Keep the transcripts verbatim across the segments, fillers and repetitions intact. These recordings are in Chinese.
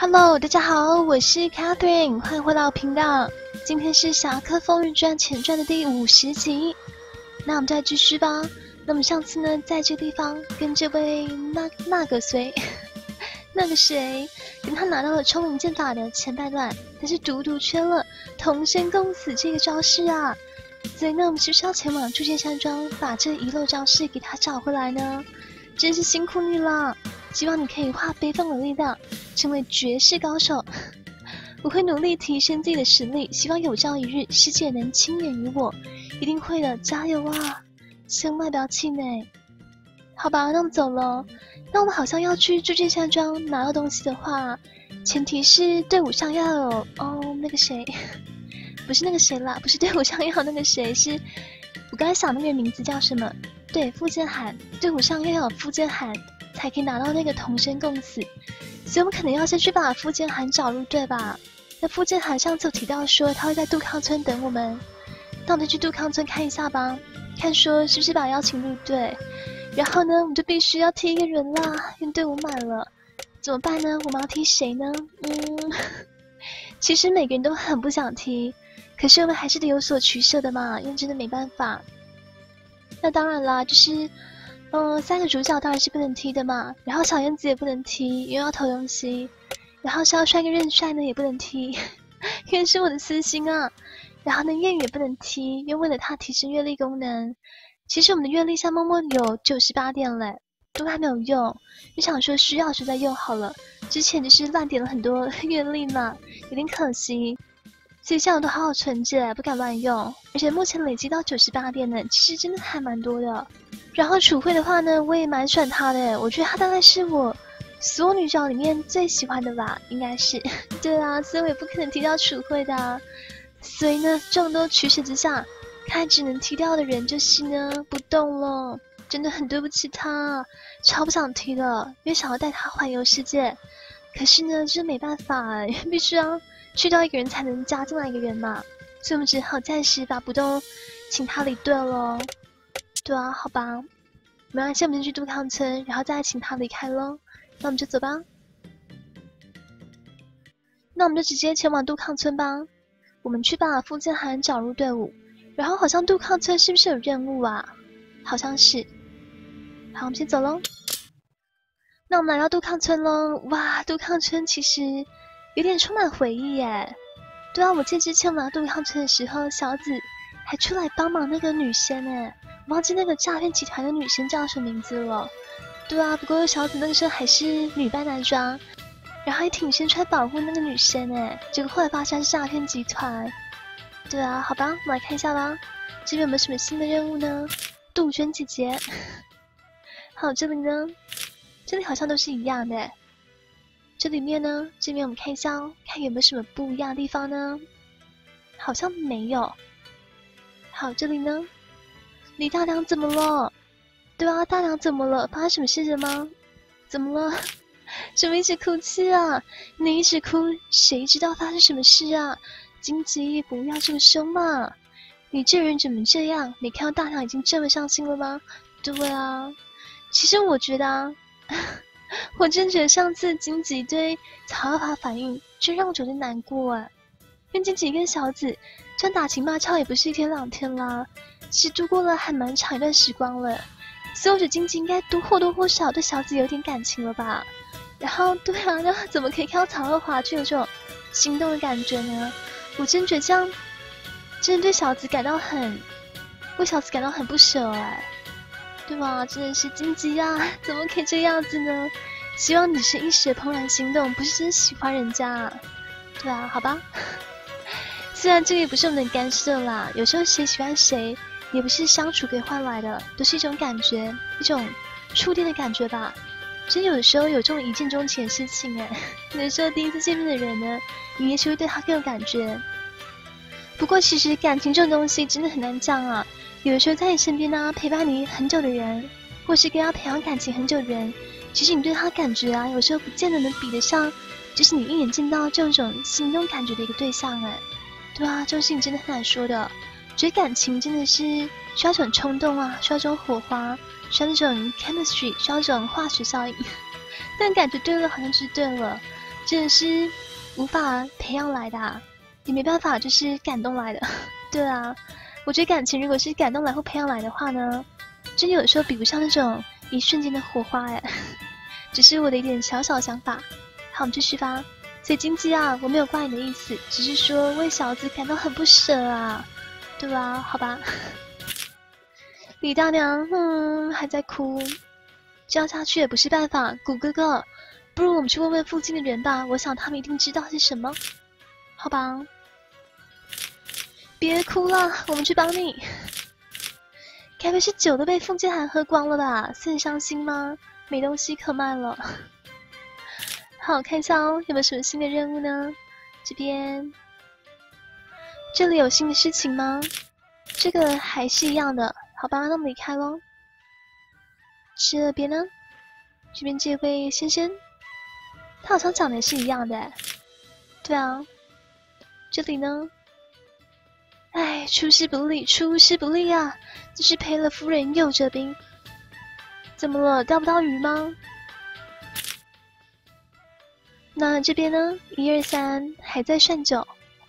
Hello， 大家好，我是 Catherine， 欢迎回到频道。今天是《侠客风云传前传》的第五十集，那我们再继续吧。那么上次呢，在这个地方跟这位那那个谁，那个谁，跟他拿到了冲灵剑法的前半段，但是独独缺了同生共死这个招式啊。所以呢，我们是不是要前往铸剑山庄，把这遗漏招式给他找回来呢？真是辛苦你了，希望你可以化悲愤为力量，成为绝世高手。我会努力提升自己的实力，希望有朝一日世界能亲眼于我，一定会的，加油啊！千万不要气馁。好吧，那我们走了。那我们好像要去铸剑山庄拿到东西的话，前提是队伍上要有哦那个谁，不是那个谁啦，不是队伍上要有那个谁，是我刚才想那个名字叫什么？对，傅建涵，队伍上要有傅建涵，才可以拿到那个同生共死。所以我们可能要先去把傅建涵找入队吧。那傅建涵上次有提到说他会在杜康村等我们，那我们就去杜康村看一下吧，看说是不是把邀请入队。然后呢，我们就必须要踢一个人啦，因为队伍满了，怎么办呢？我们要踢谁呢？嗯，其实每个人都很不想踢，可是我们还是得有所取舍的嘛，因为真的没办法。那当然啦，就是，嗯、呃，三个主角当然是不能踢的嘛，然后小燕子也不能踢，因为要投东西，然后萧帅跟任帅呢也不能踢，因为是我的私心啊。然后呢，燕语也不能踢，因为为了他提升阅历功能。其实我们的阅历像默默有九十八点嘞，都还没有用，就想说需要时再用好了。之前就是乱点了很多阅历嘛，有点可惜。所以现在我都好好存着，不敢乱用。而且目前累积到九十八点呢，其实真的还蛮多的。然后楚慧的话呢，我也蛮喜欢她的，我觉得她大概是我所有女角里面最喜欢的吧，应该是。对啊，所以我也不可能踢掉楚慧的啊。所以呢，众多取舍之下，看只能踢掉的人就是呢不动了。真的很对不起她，超不想踢的，因为想要带她环游世界。可是呢，就是没办法，必须要去掉一个人才能加进来一个人嘛，所以我们只好暂时把不动请他离队了。对啊，好吧，没关系，我们就去杜康村，然后再请他离开咯。那我们就走吧。那我们就直接前往杜康村吧。我们去把傅建涵找入队伍，然后好像杜康村是不是有任务啊？好像是。好，我们先走咯。那我们来到杜康村咯。哇，杜康村其实有点充满回忆耶。对啊，我记得之前我们来杜康村的时候，小紫还出来帮忙那个女生耶，忘记那个诈骗集团的女生叫什么名字了。对啊，不过小紫那个时候还是女扮男装，然后还挺身出来保护那个女生耶，结果后来发现是诈骗集团。对啊，好吧，我们来看一下吧，这边有没有什么新的任务呢？杜鹃姐姐。好，这里呢，这里好像都是一样的。这里面呢，这边我们看一下哦，看有没有什么不一样的地方呢？好像没有。好，这里呢，李大娘怎么了？对啊，大娘怎么了？发生什么事了吗？怎么了？怎么一直哭泣啊？你一直哭，谁知道发生什么事啊？荆棘，不要这么凶嘛！你这人怎么这样？没看到大娘已经这么伤心了吗？对啊，其实我觉得啊。我真觉得上次荆棘对曹阿华反应，真让我觉得难过啊！因为荆棘跟小紫这样打情骂俏也不是一天两天啦，其实度过了还蛮长一段时光了，所以我觉得荆棘应该多或多或少对小紫有点感情了吧。然后对啊，那怎么可以看到曹阿华就有这种心动的感觉呢？我真觉得这样真的对小紫感到很为小紫感到很不舍哎。对吧？真的是荆棘啊，怎么可以这样子呢？希望你是一时的怦然心动，不是真喜欢人家啊。对啊，好吧。虽然这个也不是我们能干涉啦，有时候谁喜欢谁，也不是相处可以换来的，都是一种感觉，一种触电的感觉吧。真有的时候有这种一见钟情的事情哎，有的时候第一次见面的人呢，你也许会对他更有感觉。不过其实感情这种东西真的很难讲啊。有的时候在你身边呢，陪伴你很久的人，或是跟他培养感情很久的人，其实你对他感觉啊，有时候不见得能比得上，就是你一眼见到这种心动感觉的一个对象哎。对啊，这种事情真的很难说的。觉得感情真的是需要一种冲动啊，需要一种火花，需要那种 chemistry， 需要一种化学效应。但感觉对了，好像就是对了。 真的是无法培养来的、啊，也没办法，就是感动来的。对啊，我觉得感情如果是感动来或培养来的话呢，真有时候比不上那种一瞬间的火花哎。只是我的一点小小想法。好，我们继续吧。所以金鸡啊，我没有怪你的意思，只是说为小子感到很不舍啊，对吧？好吧。李大娘，嗯，还在哭，这样下去也不是办法。谷哥哥，不如我们去问问附近的人吧，我想他们一定知道是什么。好吧。别哭了，我们去帮你。该不是酒都被傅建涵喝光了吧？是很伤心吗？没东西可卖了。好，看一下哦，有没有什么新的任务呢？这边，这里有新的事情吗？这个还是一样的，好吧，那我们离开咯。这边呢？这边这位先生，他好像长得也是一样的。对啊，这里呢？哎，出师不利，出师不利啊！这是赔了夫人又折兵。怎么了？钓不到鱼吗？那这边呢？一二三，还在涮酒。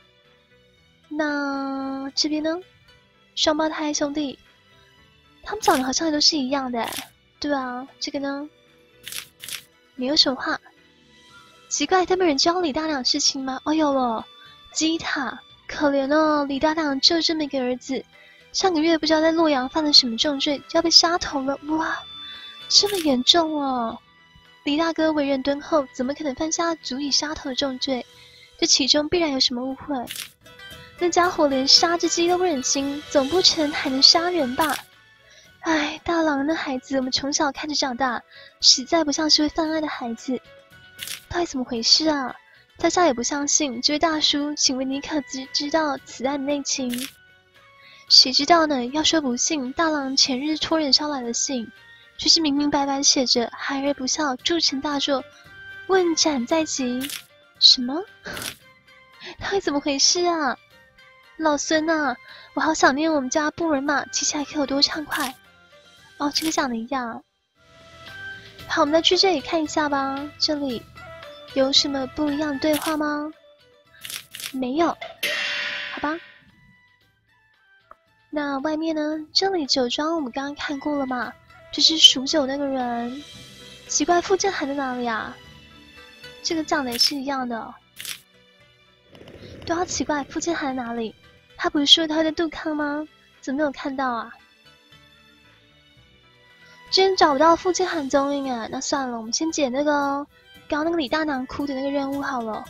那这边呢？双胞胎兄弟，他们长得好像都是一样的。对啊，这个呢？没有什么话。奇怪，他们人知道李大娘事情吗？哦，有了，吉塔，可怜哦，李大娘就这么一个儿子，上个月不知道在洛阳犯了什么重罪，就要被杀头了。哇，这么严重哦！李大哥为人敦厚，怎么可能犯下足以杀头的重罪？这其中必然有什么误会。那家伙连杀只鸡都不忍心，总不成还能杀人吧？唉，大郎那孩子，我们从小看着长大，实在不像是会犯案的孩子。到底怎么回事啊？在下也不相信。这位大叔，请问你可知知道此案的内情？谁知道呢？要说不信，大郎前日托人捎来的信，却是明明白白写着“孩儿不孝，铸成大错，问斩在即”。什么？到底怎么回事啊？老孙啊，我好想念我们家布尔玛，骑起来可有多畅快。哦，这个讲的一样。好，我们再去这里看一下吧。这里有什么不一样的对话吗？没有。好吧。那外面呢？这里酒庄我们刚刚看过了嘛？就是数酒那个人。奇怪，傅建涵在哪里啊？这个讲的也是一样的。对啊，奇怪，傅建涵哪里？他不是说他在杜康吗？怎么没有看到啊？真找不到傅建涵踪影啊！那算了，我们先解那个刚刚那个李大娘哭的那个任务好了。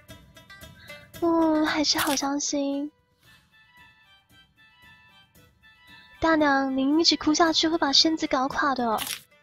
嗯，还是好伤心。大娘，您一直哭下去会把身子搞垮的。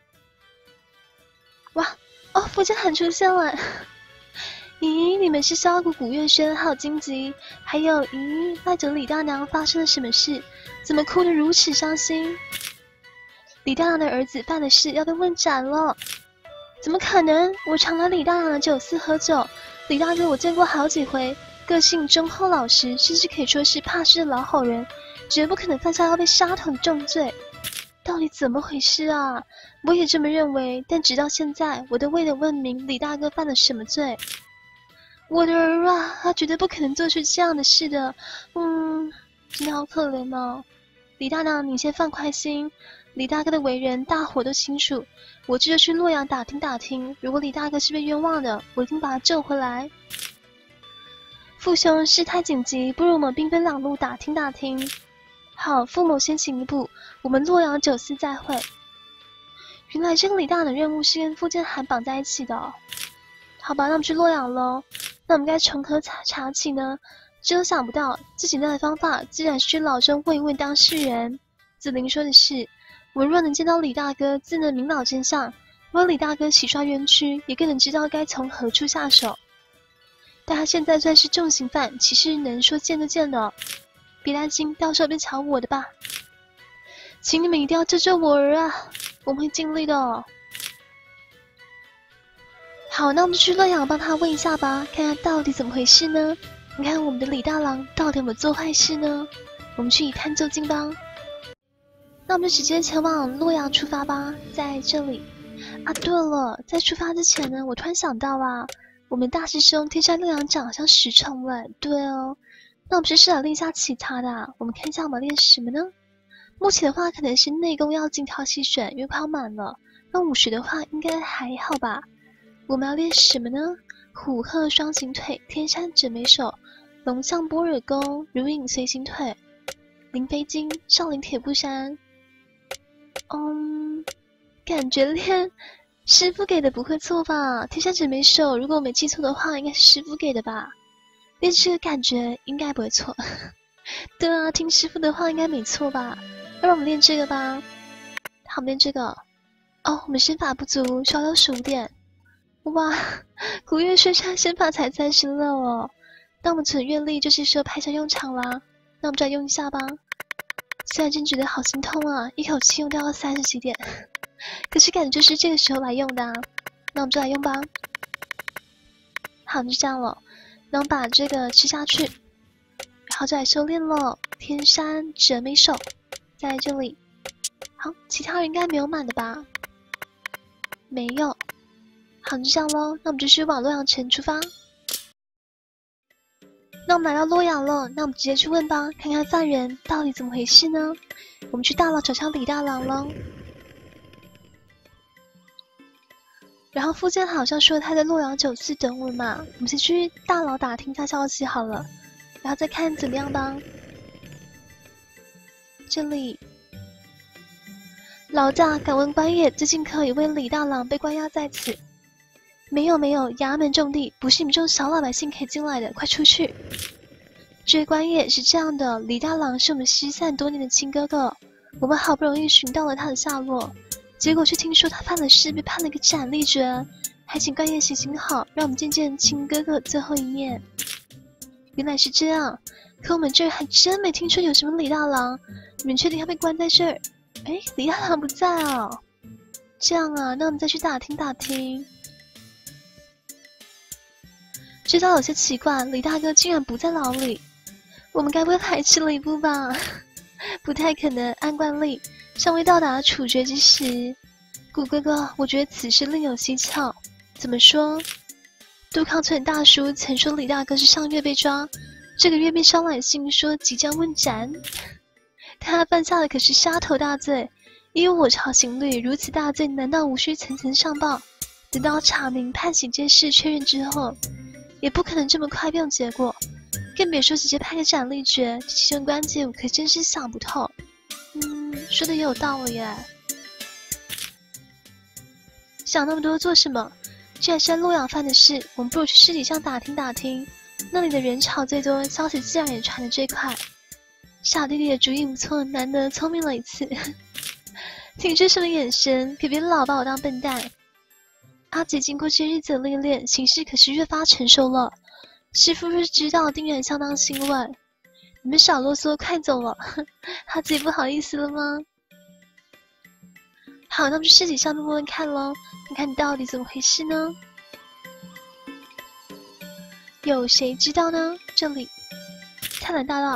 哇，哦，傅建涵出现了。咦，你们是萧谷古月轩，还有荆棘，还有咦，赖着李大娘发生了什么事？怎么哭得如此伤心？李大娘的儿子犯了事，要被问斩了。怎么可能？我常来李大娘的酒肆喝酒，李大哥我见过好几回，个性忠厚老实，甚至可以说是怕事的老好人，绝不可能犯下要被杀头的重罪。到底怎么回事啊？我也这么认为，但直到现在，我都未能问明李大哥犯了什么罪。我的儿啊，他绝对不可能做出这样的事的。嗯，真的好可怜哦。李大娘，你先放宽心。李大哥的为人，大伙都清楚。我这就去洛阳打听打听，如果李大哥是被冤枉的，我一定把他救回来。父兄，事态紧急，不如我们兵分两路打听打听。好，父母先行一步，我们洛阳酒肆再会。原来这个李大的任务是跟傅建涵绑在一起的、哦。好吧，那我们去洛阳喽。那我们该从何查查起呢？这都想不到，最简单的方法自然是去老中问一问当事人。子玲说的是，我们若能见到李大哥，自能明了真相，为李大哥洗刷冤屈，也更能知道该从何处下手。但他现在算是重刑犯，岂是能说见就见的？别担心，到时候便瞧我的吧。请你们一定要救救我儿啊！我们会尽力的哦。好，那我们就去洛阳帮他问一下吧，看看到底怎么回事呢？你看我们的李大郎到底有没有做坏事呢？我们去一探究竟吧。那我们就直接前往洛阳出发吧，在这里。啊，对了，在出发之前呢，我突然想到啊， 我们大师兄天山六阳长好像实诚了，对哦。那我们是试着练一下其他的啊，我们看一下我们练什么呢？目前的话可能是内功要精挑细选，因为快要满了。那武学的话应该还好吧？我们要练什么呢？虎鹤双形腿、天山折眉手、龙象波尔功、如影随形腿、灵飞经、少林铁布衫。嗯，感觉练师傅给的不会错吧？天山折眉手，如果我没记错的话，应该是师傅给的吧？练这个感觉应该不会错。对啊，听师傅的话应该没错吧？要不然我们练这个吧。好，我们练这个。哦，我们身法不足，少六十五点。哇，古月轩山身法才三十六哦。那我们存阅历就是说派上用场啦。那我们再用一下吧。虽然真觉得好心痛啊，一口气用掉了三十几点，可是感觉就是这个时候来用的啊。那我们就来用吧。好，就这样了。那我们把这个吃下去，然后就来修炼了。天山折眉手在这里。好，其他人应该没有满的吧？没有。好，就这样咯。那我们继续往洛阳城出发。那我们来到洛阳了，那我们直接去问吧，看看犯人到底怎么回事呢？我们去大牢找上李大郎了。然后附近好像说他在洛阳酒肆等我们嘛，我们先去大牢打听一下消息好了，然后再看怎么样吧。这里，劳驾敢问官爷，最近可有一位李大郎被关押在此？没有没有，衙门重地，不是你们这种小老百姓可以进来的，快出去！这位官爷是这样的，李大郎是我们失散多年的亲哥哥，我们好不容易寻到了他的下落，结果却听说他犯了事，被判了个斩立决，还请官爷行行好，让我们见见亲哥哥最后一面。原来是这样，可我们这儿还真没听说有什么李大郎，你们确定他被关在这儿？哎，李大郎不在哦。这样啊，那我们再去打听打听。知道有些奇怪，李大哥竟然不在牢里，我们该不会排斥了一步吧？不太可能，按惯例，尚未到达处决之时。古哥哥，我觉得此事另有蹊跷。怎么说？杜康村大叔曾说李大哥是上月被抓，这个月被捎来信说即将问斩。他犯下的可是杀头大罪，依我朝刑律，如此大罪难道无需层层上报？等到查明判刑这事确认之后，也不可能这么快便有结果，更别说直接判个斩立决，这其中关键我可真是想不透。嗯，说的也有道理耶。想那么多做什么？既然是在洛阳犯的事，我们不如去市集上打听打听，那里的人潮最多，消息自然也传得最快。小弟弟的主意不错，难得聪明了一次。挺这什么眼神？可别老把我当笨蛋。阿姐经过这日子的历练，行事可是越发成熟了。师傅若是知道，定然相当欣慰。你们少啰嗦，快走了。阿姐不好意思了吗？好，那我们去市集上面问问看咯，看看你到底怎么回事呢？有谁知道呢？这里，菜篮大道。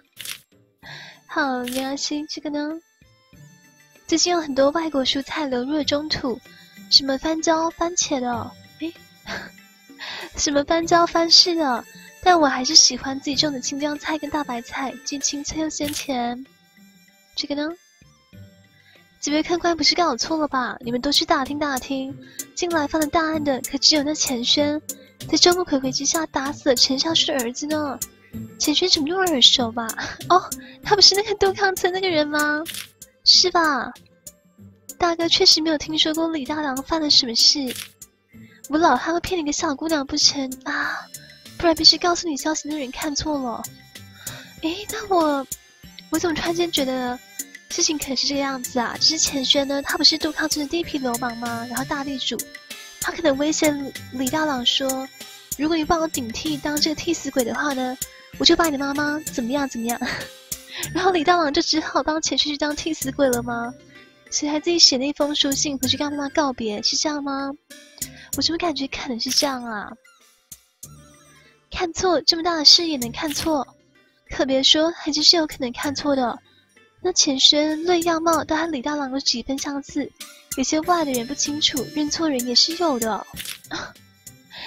好，没关系，这个呢？最近有很多外国蔬菜流入了中土。什么番椒、番茄的，诶，什么番椒、番柿的，但我还是喜欢自己种的青江菜跟大白菜，既清脆又鲜甜。这个呢？几位客官不是搞错了吧？你们都去打听打听，近来犯了大案的可只有那钱轩，在众目睽睽之下打死了陈少旭的儿子呢。钱轩怎么那么耳熟吧？哦，他不是那个杜康村那个人吗？是吧？大哥确实没有听说过李大郎犯了什么事，我老汉会骗你个小姑娘不成啊？不然必须告诉你消息的人看错了。诶，那我我怎么突然间觉得事情可能是这个样子啊？就是钱轩呢，他不是杜康村的第一批流氓吗？然后大地主，他可能威胁李大郎说，如果你帮我顶替当这个替死鬼的话呢，我就把你的妈妈怎么样怎么样。然后李大郎就只好帮钱轩去当替死鬼了吗？所以还自己写了一封书信回去跟他妈妈告别，是这样吗？我怎么感觉可能是这样啊？看错，这么大的事也能看错，可别说，还真是有可能看错的。那钱轩论样貌都和李大郎有几分相似，有些外的人不清楚，认错人也是有的。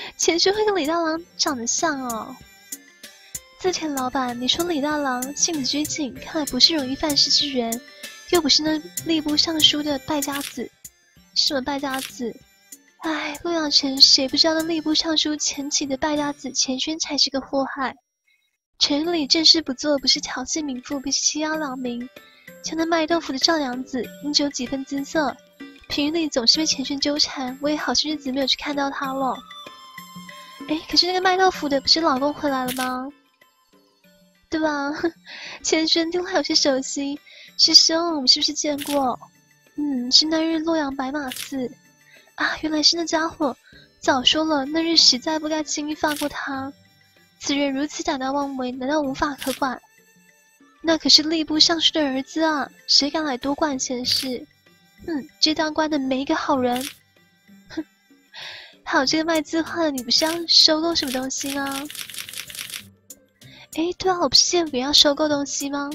钱轩会跟李大郎长得像哦。自田老板，你说李大郎性子拘谨，看来不是容易犯事之人，又不是那吏部尚书的败家子。什么败家子？唉，洛阳城谁不知道那吏部尚书前起的败家子钱轩才是个祸害。城里正事不做，不是调戏民妇，便是欺压良民。像那卖豆腐的赵娘子，因只有几分姿色，平日里总是被钱轩纠缠，我也好些日子没有去看到她了。哎，可是那个卖豆腐的不是老公回来了吗？对吧？钱轩听来有些熟悉，师兄，我们是不是见过？嗯，是那日洛阳白马寺啊，原来是那家伙。早说了，那日实在不该轻易放过他。此人如此胆大妄为，难道无法可管？那可是吏部尚书的儿子啊，谁敢来多管闲事？哼，这当官的没一个好人。哼，还有这个卖字画的，你不是要收购什么东西吗？哎，对啊，我不是见别人要收购东西吗？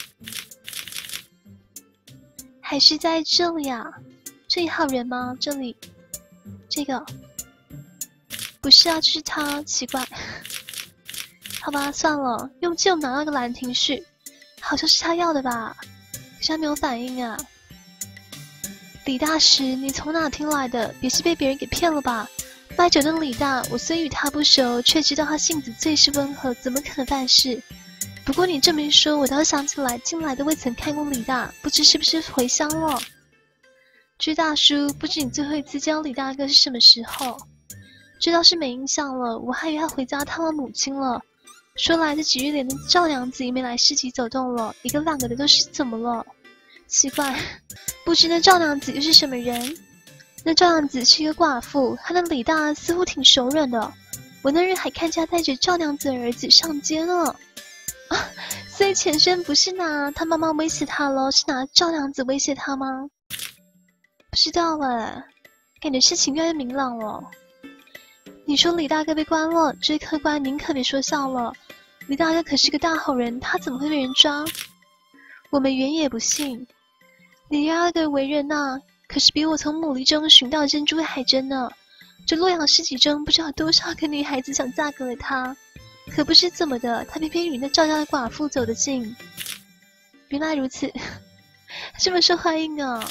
还是在这里啊？这里还有人吗？这里，这个不是啊，就是他，奇怪。好吧，算了，用剑拿到个兰亭序，好像是他要的吧？可是他没有反应啊。李大师，你从哪听来的？别是被别人给骗了吧？卖酒的李大，我虽与他不熟，却知道他性子最是温和，怎么可能犯事？不过你这么一说，我倒想起来，近来都未曾看过李大，不知是不是回乡了？居大叔，不知你最后一次见到李大哥是什么时候？这倒是没印象了，我还以为他回家探望母亲了。说来这几日连赵娘子也没来市集走动了，一个两个的都是怎么了？奇怪，不知那赵娘子又是什么人？那赵娘子是一个寡妇，和那李大似乎挺熟人的。我那日还看见他带着赵娘子的儿子上街呢。啊，所以钱轩不是拿他妈妈威胁他了，是拿赵娘子威胁他吗？不知道哎，感觉事情越来越明朗了。你说李大哥被关了，这客官您可别说笑了。李大哥可是个大好人，他怎么会被人抓？我们原也不信。李大哥为人呐、啊，可是比我从牡蛎中寻到珍珠还真呢。这洛阳市集中不知道多少个女孩子想嫁给了他，可不知怎么的，他偏偏与那赵家的寡妇走得近。原来如此，这么受欢迎啊！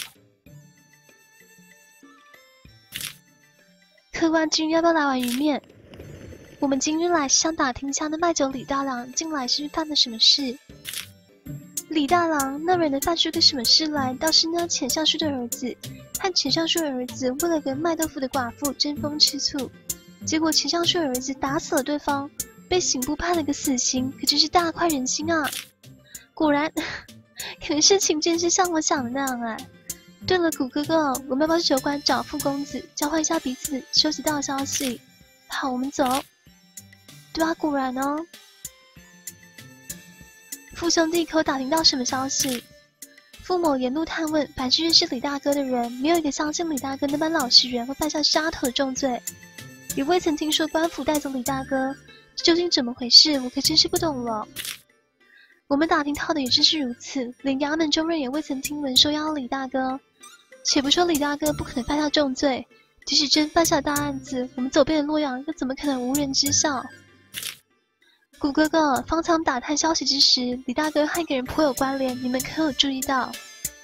客官今日要不要来碗鱼面？我们今日来是想打听下那卖酒李大郎近来是犯了什么事。李大郎那人能犯出个什么事来，倒是那钱尚书的儿子和钱尚书的儿子为了跟卖豆腐的寡妇争风吃醋，结果钱尚书的儿子打死了对方，被刑部判了个死刑，可真是大快人心啊！果然，可能事情真是像我想的那样哎。对了，谷哥哥，我们要不要去酒馆找傅公子，交换一下彼此收集到的消息？好，我们走。对啊，果然哦。傅兄弟可有打听到什么消息？傅某沿路探问，凡是认识李大哥的人，没有一个相信李大哥那般老实人会犯下杀头的重罪。也未曾听说官府带走李大哥，这究竟怎么回事？我可真是不懂了。我们打听到的也正是如此，连衙门中人也未曾听闻收押李大哥。且不说李大哥不可能犯下重罪，即使真犯下大案子，我们走遍了洛阳，又怎么可能无人知晓？谷哥哥，方才打探消息之时，李大哥和一个人颇有关联，你们可有注意到？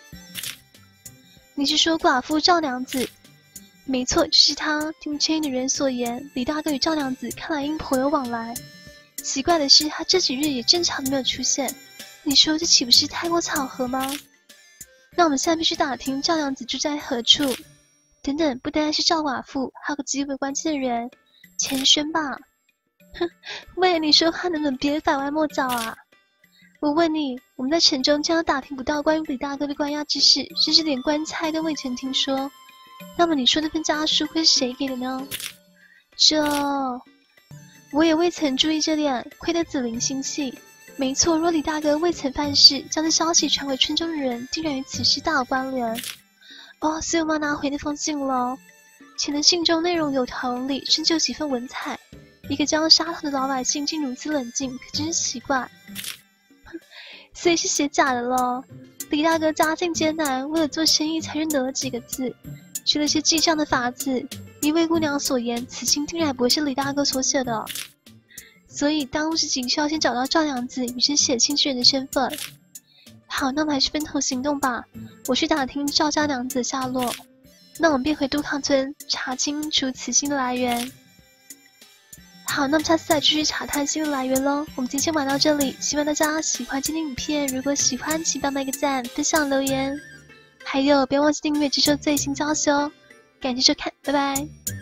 你是说寡妇赵娘子？没错，就是他。听这女人所言，李大哥与赵娘子看来应颇有往来。奇怪的是，他这几日也正常没有出现，你说这岂不是太过巧合吗？那我们现在必须打听赵娘子住在何处。等等，不单单是赵寡妇，还有个极为关键的人，钱轩吧？哼，喂，你说话能不能别拐弯抹角啊？我问你，我们在城中竟然打听不到关于李大哥被关押之事，甚至连官差都未曾听说。那么你说那份家书会是谁给的呢？这我也未曾注意这点，亏得子玲心细。没错，若李大哥未曾犯事，将这消息传回村中的人，定然与此事大有关联。哦，所以我们要拿回那封信了。前的信中内容有条有理，甚至有几分文采。一个将杀头的老百姓竟如此冷静，可真是奇怪。所以是写假的了。李大哥家境艰难，为了做生意才认得了几个字，学了些记账的法子， 依魏姑娘所言，此信定然不会是李大哥所写的，所以当务之急需要先找到赵娘子与之写信之人的身份。好，那我们还是分头行动吧。我去打听赵家娘子的下落，那我们便回杜康村查清楚此信的来源。好，那么下次再继续查探新的来源喽。我们今天玩到这里，希望大家喜欢今天影片。如果喜欢，请帮忙一个赞、分享、留言，还有别忘记订阅接收最新消息哦。感谢收看，拜拜。